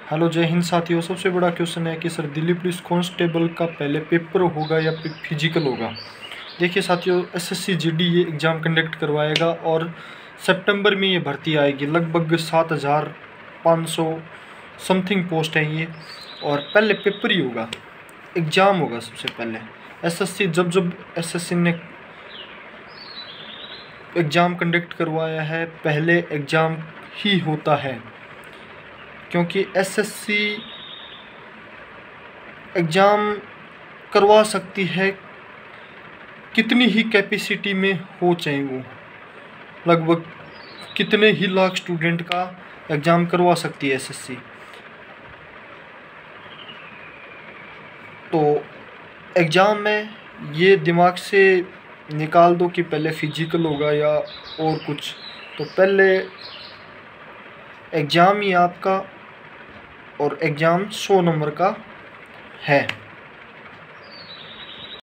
Hello जय हिंद साथियों। सबसे बड़ा क्वेश्चन है कि सर दिल्ली पुलिस कांस्टेबल का पहले पेपर होगा या फिजिकल होगा। देखिए साथियों, एसएससी जीडी ये एग्ज़ाम कंडक्ट करवाएगा और सितंबर में ये भर्ती आएगी। लगभग 7500 समथिंग पोस्ट है ये, और पहले पेपर ही होगा, एग्ज़ाम होगा सबसे पहले। एसएससी जब एसएससी ने एग्ज़ाम कंडक्ट करवाया है, पहले एग्ज़ाम ही होता है, क्योंकि एसएससी एग्ज़ाम करवा सकती है कितनी ही कैपेसिटी में हो, चाहे वो लगभग कितने ही लाख स्टूडेंट का एग्ज़ाम करवा सकती है एसएससी। तो एग्ज़ाम में ये दिमाग से निकाल दो कि पहले फिजिकल होगा या और कुछ, तो पहले एग्ज़ाम ही आपका, और एग्ज़ाम 100 नंबर का है।